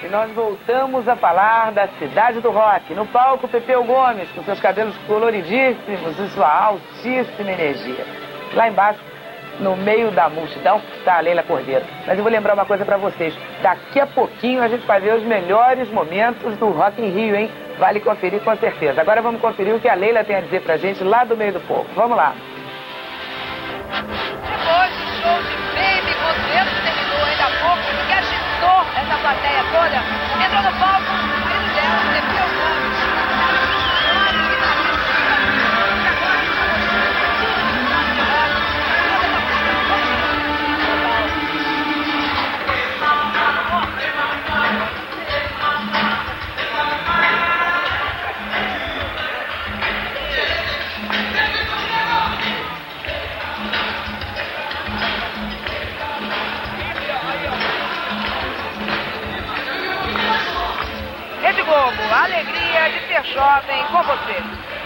nós voltamos a falar da cidade do rock. No palco, Pepeu Gomes, com seus cabelos coloridíssimos e sua altíssima energia. Lá embaixo, no meio da multidão, está a Leila Cordeiro. Mas eu vou lembrar uma coisa para vocês. Daqui a pouquinho a gente vai ver os melhores momentos do Rock in Rio, hein? Vale conferir com certeza. Agora vamos conferir o que a Leila tem a dizer pra gente lá do meio do povo. Vamos lá. Depois do show de Baby Concerto, que terminou ainda há pouco, que agitou essa plateia toda, entrou no palco o filho dela, Pepeu Gomes. Rede Globo, a alegria de ser jovem com você.